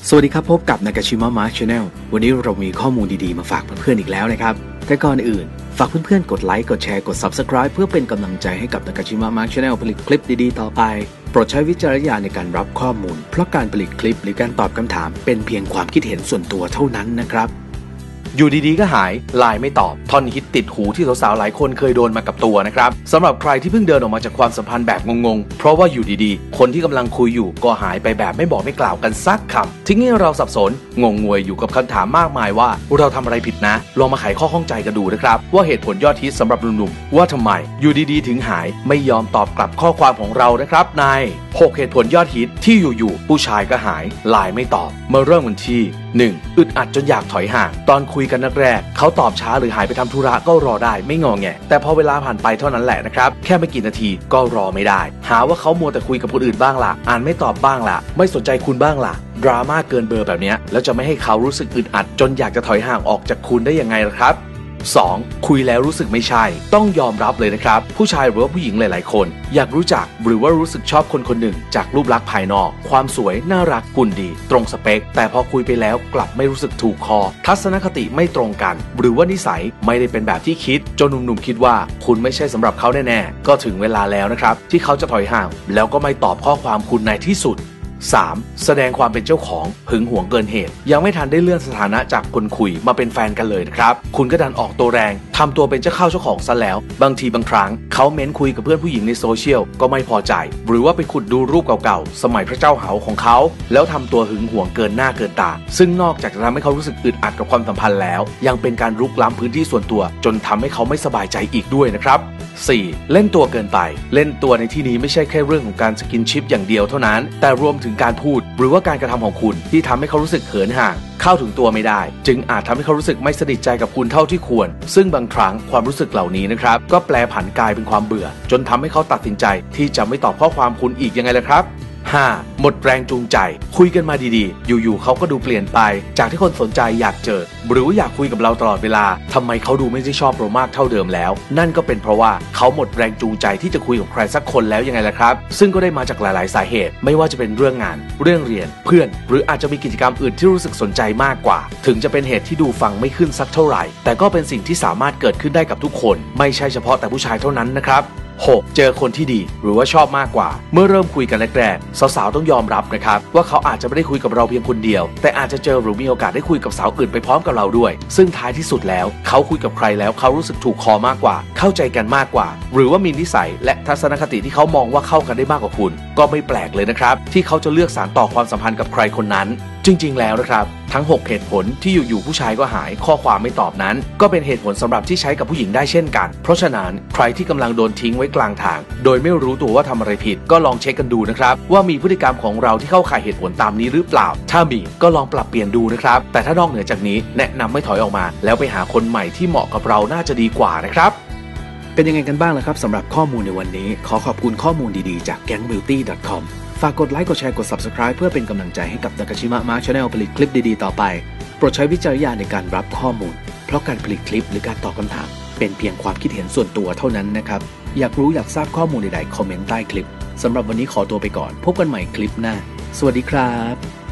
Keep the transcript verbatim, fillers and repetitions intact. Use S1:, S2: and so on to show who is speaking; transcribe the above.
S1: สวัสดีครับพบกับ Nakashima Mark Channel วันนี้เรามีข้อมูลดีๆมาฝากเพื่อนๆอีกแล้วนะครับแต่ก่อนอื่นฝากเพื่อนๆกดไลค์กดแชร์กด Subscribe เพื่อเป็นกำลังใจให้กับ Nakashima Mark Channel ผลิตคลิปดีๆต่อไปโปรดใช้วิจารณญาณในการรับข้อมูลเพราะการผลิตคลิปหรือการตอบคำถามเป็นเพียงความคิดเห็นส่วนตัวเท่านั้นนะครับ
S2: อยู่ดีๆก็หายไลน์ไม่ตอบท่อนฮิตติดหูที่สาวๆหลายคนเคยโดนมากับตัวนะครับสำหรับใครที่เพิ่งเดินออกมาจากความสัมพันธ์แบบงงๆเพราะว่าอยู่ดีๆคนที่กำลังคุยอยู่ก็หายไปแบบไม่บอกไม่กล่าวกันสักคำทิ้งให้เราสับสนงงงวยอยู่กับคำถามมากมายว่าเราทำอะไรผิดนะลองมาไขข้อข้องใจกันดูนะครับว่าเหตุผลยอดฮิตสำหรับหนุ่มๆว่าทำไมอยู่ดีๆถึงหายไม่ยอมตอบกลับข้อความของเรานะครับในหกเหตุผลยอดฮิตที่อยู่ๆผู้ชายก็หายไลน์ไม่ตอบมาเริ่มกันที่หนึ่งอึดอัดจนอยากถอยห่างตอนคุยกันแรกๆเขาตอบช้าหรือหายไปทำธุระก็รอได้ไม่งอแงแต่พอเวลาผ่านไปเท่านั้นแหละนะครับแค่ไม่กี่นาทีก็รอไม่ได้หาว่าเขามัวแต่คุยกับคนอื่นบ้างล่ะอ่านไม่ตอบบ้างล่ะไม่สนใจคุณบ้างล่ะดราม่าเกินเบอร์แบบนี้แล้วจะไม่ให้เขารู้สึกอึดอัดจนอยากจะถอยห่างออกจากคุณได้ยังไงล่ะครับสองคุยแล้วรู้สึกไม่ใช่ต้องยอมรับเลยนะครับผู้ชายหรือว่าผู้หญิงหลายๆคนอยากรู้จักหรือว่ารู้สึกชอบคนคนหนึ่งจากรูปลักษณ์ภายนอกความสวยน่ารักหุ่นดีตรงสเปคแต่พอคุยไปแล้วกลับไม่รู้สึกถูกคอทัศนคติไม่ตรงกันหรือว่านิสัยไม่ได้เป็นแบบที่คิดจนหนุ่มๆคิดว่าคุณไม่ใช่สำหรับเขาแน่ๆก็ถึงเวลาแล้วนะครับที่เขาจะถอยห่างแล้วก็ไม่ตอบข้อความคุณในที่สุดสามแสดงความเป็นเจ้าของหึงหวงเกินเหตุยังไม่ทันได้เลื่อนสถานะจากคนคุยมาเป็นแฟนกันเลยนะครับคุณก็ดันออกตัวแรงทำตัวเป็นเจ้าเข้าเจ้าของซะแล้วบางทีบางครั้งเขาเม้นคุยกับเพื่อนผู้หญิงในโซเชียลก็ไม่พอใจหรือว่าไปขุดดูรูปเก่าๆสมัยพระเจ้าเหาของเขาแล้วทำตัวหึงหวงเกินหน้าเกินตาซึ่งนอกจากจะทำให้เขารู้สึกอึดอัดกับความสัมพันธ์แล้วยังเป็นการรุกล้ำพื้นที่ส่วนตัวจนทำให้เขาไม่สบายใจอีกด้วยนะครับสี่เล่นตัวเกินไปเล่นตัวในที่นี้ไม่ใช่แค่เรื่องของการสกินชิปอย่างเดียวเท่านั้นแต่รวมถึงการพูดหรือว่าการกระทำของคุณที่ทำให้เขารู้สึกเขินห่างเข้าถึงตัวไม่ได้จึงอาจทำให้เขารู้สึกไม่สนิทใจกับคุณเท่าที่ควรซึ่งบางครั้งความรู้สึกเหล่านี้นะครับก็แปลผันกลายเป็นความเบื่อจนทำให้เขาตัดสินใจที่จะไม่ตอบข้อความคุณอีกยังไงล่ะครับห้าหมดแรงจูงใจคุยกันมาดีๆอยู่ๆเขาก็ดูเปลี่ยนไปจากที่คนสนใจอยากเจอหรือว่าอยากคุยกับเราตลอดเวลาทำไมเขาดูไม่ได้ชอบเรามากเท่าเดิมแล้วนั่นก็เป็นเพราะว่าเขาหมดแรงจูงใจที่จะคุยกับใครสักคนแล้วยังไงล่ะครับซึ่งก็ได้มาจากหลายๆสาเหตุไม่ว่าจะเป็นเรื่องงานเรื่องเรียนเพื่อนหรืออาจจะมีกิจกรรมอื่นที่รู้สึกสนใจมากกว่าถึงจะเป็นเหตุที่ดูฟังไม่ขึ้นสักเท่าไหร่แต่ก็เป็นสิ่งที่สามารถเกิดขึ้นได้กับทุกคนไม่ใช่เฉพาะแต่ผู้ชายเท่านั้นนะครับหกเจอคนที่ดีหรือว่าชอบมากกว่าเมื่อเริ่มคุยกันแรกๆสาวๆต้องยอมรับนะครับว่าเขาอาจจะไม่ได้คุยกับเราเพียงคนเดียวแต่อาจจะเจอหรือมีโอกาสได้คุยกับสาวอื่นไปพร้อมกับเราด้วยซึ่งท้ายที่สุดแล้วเขาคุยกับใครแล้วเขารู้สึกถูกคอมากกว่าเข้าใจกันมากกว่าหรือว่ามีนิสัยและทัศนคติที่เขามองว่าเข้ากันได้มากกว่าคุณก็ไม่แปลกเลยนะครับที่เขาจะเลือกสานต่อความสัมพันธ์กับใครคนนั้นจริงๆแล้วนะครับทั้งหกเหตุผลที่อยู่ๆผู้ชายก็หายข้อความไม่ตอบนั้นก็เป็นเหตุผลสำหรับที่ใช้กับผู้หญิงได้เช่นกันเพราะฉะนั้นใครที่กำลังโดนทิ้งไว้กลางทางโดยไม่รู้ตัวว่าทำอะไรผิดก็ลองเช็คกันดูนะครับว่ามีพฤติกรรมของเราที่เข้าข่ายเหตุผลตามนี้หรือเปล่าถ้ามีก็ลองปรับเปลี่ยนดูนะครับแต่ถ้านอกเหนือจากนี้แนะนำไม่ถอยออกมาแล้วไปหาคนใหม่ที่เหมาะกับเราน่าจะดีกว่านะครับ
S1: เป็นยังไงกันบ้างล่ะครับสำหรับข้อมูลในวันนี้ขอขอบคุณข้อมูลดีๆจาก แก๊งบิวตี้ ดอท คอม ฝากกดไลค์กดแชร์กด Subscribe เพื่อเป็นกำลังใจให้กับ Nakashima Mark Channel ผลิตคลิปดีๆต่อไปโปรดใช้วิจารณญาณในการรับข้อมูลเพราะการผลิตคลิปหรือการตอบคำถามเป็นเพียงความคิดเห็นส่วนตัวเท่านั้นนะครับอยากรู้อยากทราบข้อมูลใดๆคอมเมนต์ใต้คลิปสำหรับวันนี้ขอตัวไปก่อนพบกันใหม่คลิปหน้าสวัสดีครับ